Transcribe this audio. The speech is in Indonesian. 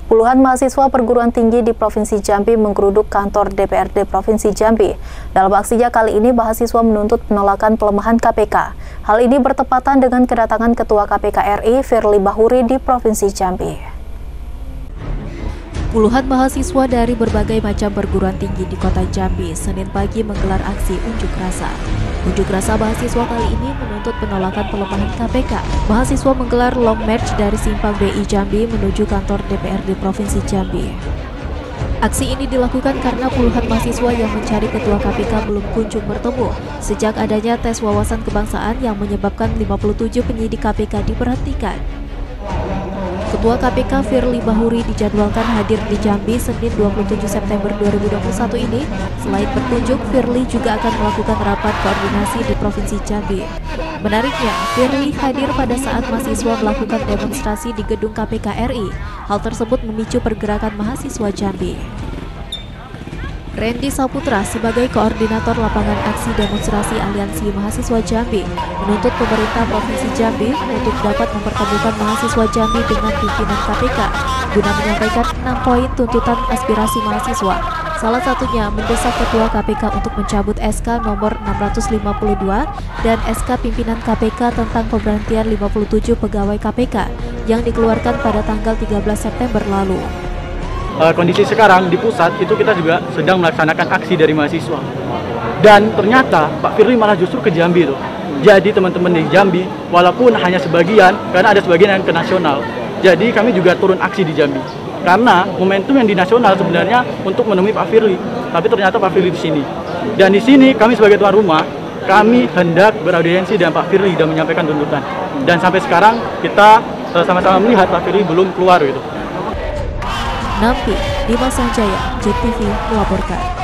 Puluhan mahasiswa perguruan tinggi di Provinsi Jambi menggeruduk kantor DPRD Provinsi Jambi. Dalam aksinya kali ini, mahasiswa menuntut penolakan pelemahan KPK. Hal ini bertepatan dengan kedatangan Ketua KPK RI, Firly Bahuri, di Provinsi Jambi. Puluhan mahasiswa dari berbagai macam perguruan tinggi di kota Jambi Senin pagi menggelar aksi unjuk rasa. Unjuk rasa mahasiswa kali ini menuntut penolakan pelemahan KPK. Mahasiswa menggelar long march dari Simpang BI Jambi menuju kantor DPRD Provinsi Jambi. Aksi ini dilakukan karena puluhan mahasiswa yang mencari Ketua KPK belum kunjung bertemu sejak adanya tes wawasan kebangsaan yang menyebabkan 57 penyidik KPK diberhentikan. Ketua KPK Firly Bahuri dijadwalkan hadir di Jambi Senin 27 September 2021 ini. Selain berkunjung, Firly juga akan melakukan rapat koordinasi di Provinsi Jambi. Menariknya, Firly hadir pada saat mahasiswa melakukan demonstrasi di gedung KPK RI. Hal tersebut memicu pergerakan mahasiswa Jambi. Randy Saputra sebagai koordinator lapangan aksi demonstrasi Aliansi Mahasiswa Jambi menuntut pemerintah Provinsi Jambi untuk dapat mempertemukan mahasiswa Jambi dengan pimpinan KPK guna menyampaikan 6 poin tuntutan aspirasi mahasiswa. Salah satunya mendesak Ketua KPK untuk mencabut SK nomor 652 dan SK pimpinan KPK tentang pemberhentian 57 pegawai KPK yang dikeluarkan pada tanggal 13 September lalu. Kondisi sekarang di pusat itu kita juga sedang melaksanakan aksi dari mahasiswa, dan ternyata Pak Firly malah justru ke Jambi tuh. Jadi teman-teman di Jambi walaupun hanya sebagian, karena ada sebagian yang ke nasional, jadi kami juga turun aksi di Jambi karena momentum yang di nasional sebenarnya untuk menemui Pak Firly, tapi ternyata Pak Firly di sini, dan di sini kami sebagai tuan rumah kami hendak beraudiensi dengan Pak Firly dan menyampaikan tuntutan, dan sampai sekarang kita sama-sama melihat Pak Firly belum keluar gitu. Nampi, Dimas Sanjaya, JEK TV melaporkan.